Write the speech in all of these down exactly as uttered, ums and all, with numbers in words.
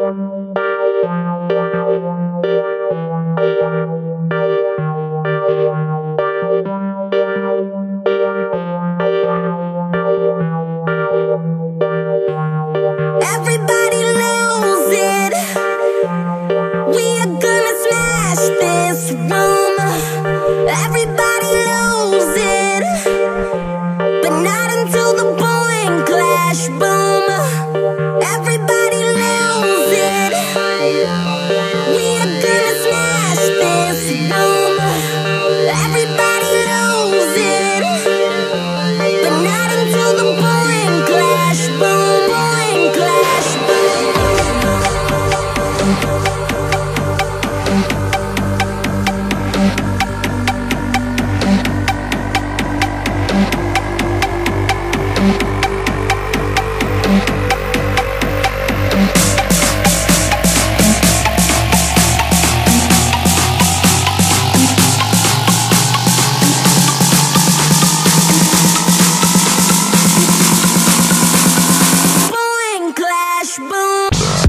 Everybody lose it. We are gonna smash this room. Everybody lose it, but not until the boing clash boom. Everybody lose it. We are gonna smash this room. Everybody lose it, but not until the boing clash boom. Boing clash boom. Boing clash boom.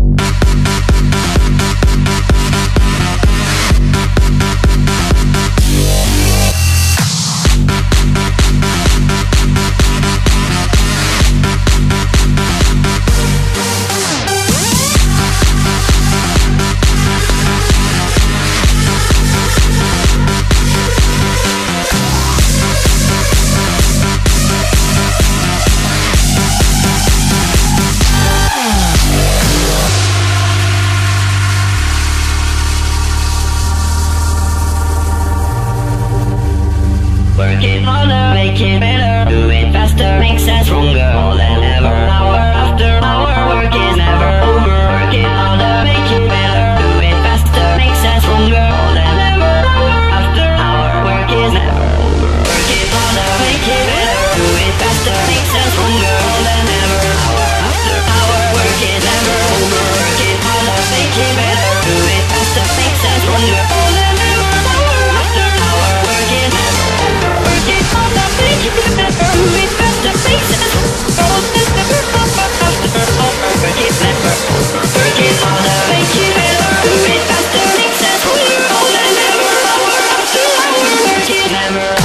Work it harder, make it better, do it faster, makes us stronger, more than ever. Hour after hour, work is never over. Work it harder, make it better, do it faster, makes us stronger, more than ever. Hour after hour, work is never over. Work it harder, make it better, do it faster, makes us stronger, more than ever. Hour after hour, work is never over. Work it harder, make it better, do it faster, makes us stronger, more than ever. Hour after hour, work is never over. Work it harder, make it better, do it faster, makes us stronger, more than ever. Hour after hour, work is never over. Work it harder, make it better, do it faster, makes us stronger, more than ever. Hour after hour, work is never over.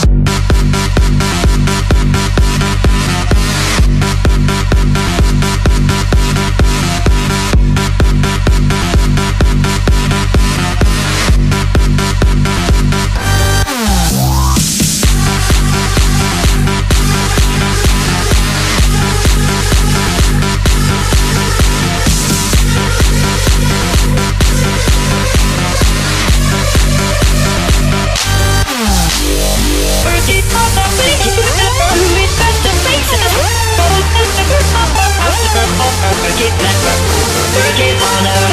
Work it harder, make it better, do it faster, makes us more than ever. Hour after hour, work is never over. Work it harder,